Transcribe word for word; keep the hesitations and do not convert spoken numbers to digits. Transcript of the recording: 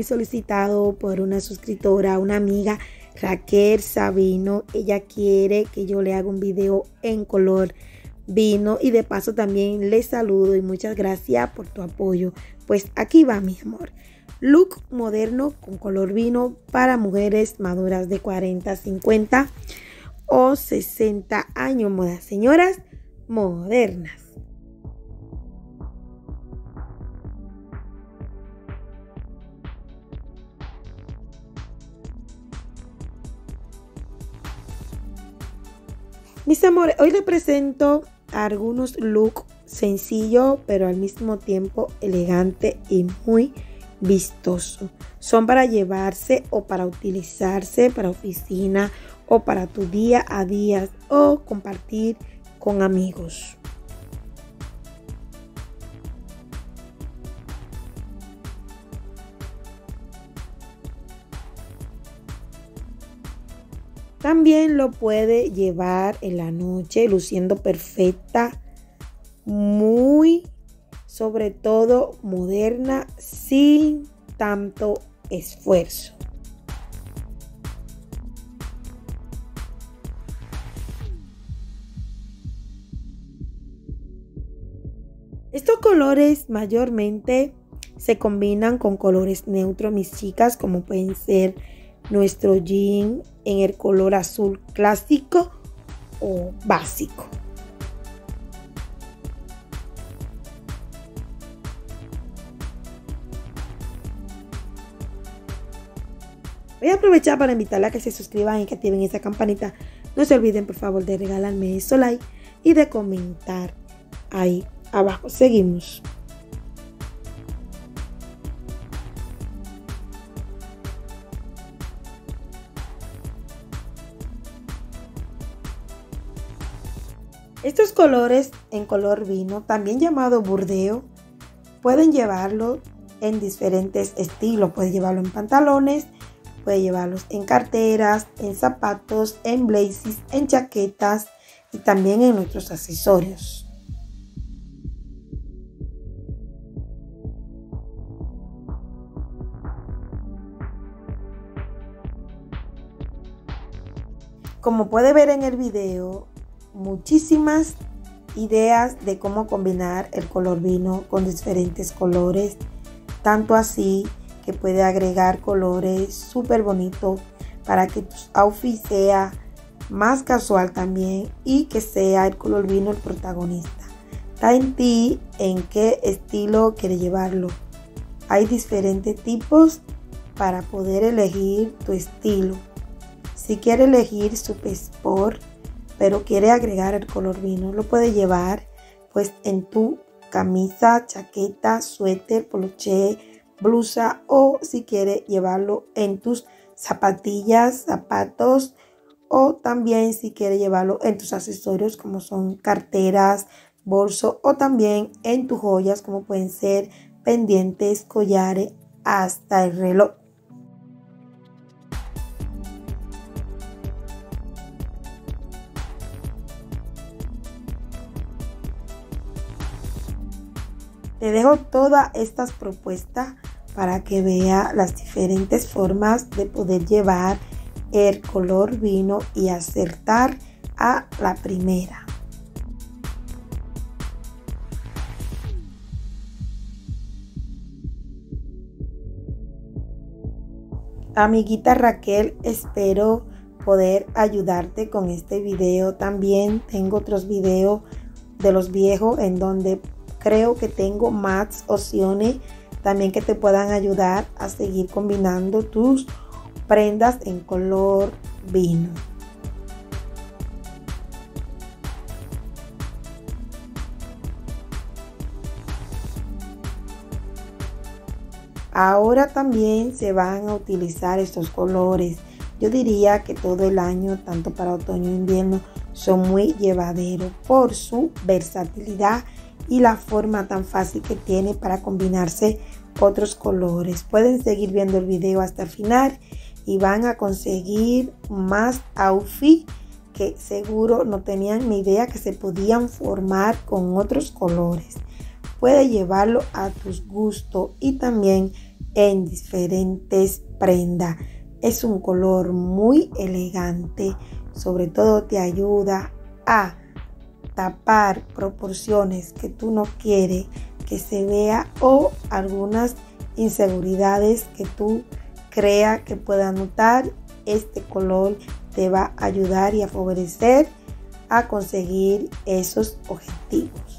muy solicitado por una suscriptora, una amiga, Raquel Sabino. Ella quiere que yo le haga un video en color vino y de paso también le saludo y muchas gracias por tu apoyo. Pues aquí va, mi amor. Look moderno con color vino para mujeres maduras de cuarenta, cincuenta o sesenta años. Moda, señoras modernas. Mis amores, hoy les presento algunos looks sencillos, pero al mismo tiempo elegante y muy vistoso. Son para llevarse o para utilizarse para oficina o para tu día a día o compartir con amigos. También lo puede llevar en la noche luciendo perfecta, muy, sobre todo moderna, sin tanto esfuerzo. Estos colores mayormente se combinan con colores neutros, mis chicas, como pueden ser nuestro jean en el color azul clásico o básico. Voy a aprovechar para invitarla a que se suscriban y que activen esa campanita. No se olviden, por favor, de regalarme eso like y de comentar ahí abajo. Seguimos. Estos colores en color vino, también llamado burdeo, pueden llevarlo en diferentes estilos. Puede llevarlo en pantalones, puede llevarlos en carteras, en zapatos, en blazers, en chaquetas y también en nuestros accesorios. Como puede ver en el video, muchísimas ideas de cómo combinar el color vino con diferentes colores, tanto así que puede agregar colores súper bonitos para que tu outfit sea más casual también y que sea el color vino el protagonista. Está en ti en qué estilo quieres llevarlo. Hay diferentes tipos para poder elegir tu estilo. Si quieres elegir super sport pero quiere agregar el color vino, lo puedes llevar pues en tu camisa, chaqueta, suéter, poloché, blusa, o si quiere llevarlo en tus zapatillas, zapatos, o también si quiere llevarlo en tus accesorios como son carteras, bolso, o también en tus joyas como pueden ser pendientes, collares, hasta el reloj. Te dejo todas estas propuestas para que vea las diferentes formas de poder llevar el color vino y acertar a la primera. Amiguita Raquel, espero poder ayudarte con este video. También tengo otros videos de los viejos en donde creo que tengo más opciones también que te puedan ayudar a seguir combinando tus prendas en color vino. Ahora también se van a utilizar estos colores. Yo diría que todo el año, tanto para otoño e invierno, son muy llevaderos por su versatilidad y la forma tan fácil que tiene para combinarse otros colores. Pueden seguir viendo el video hasta el final y van a conseguir más outfits que seguro no tenían ni idea que se podían formar con otros colores. Puedes llevarlo a tus gustos y también en diferentes prendas. Es un color muy elegante, sobre todo te ayuda a tapar proporciones que tú no quieres que se vea o algunas inseguridades que tú creas que puedas notar. Este color te va a ayudar y a favorecer a conseguir esos objetivos.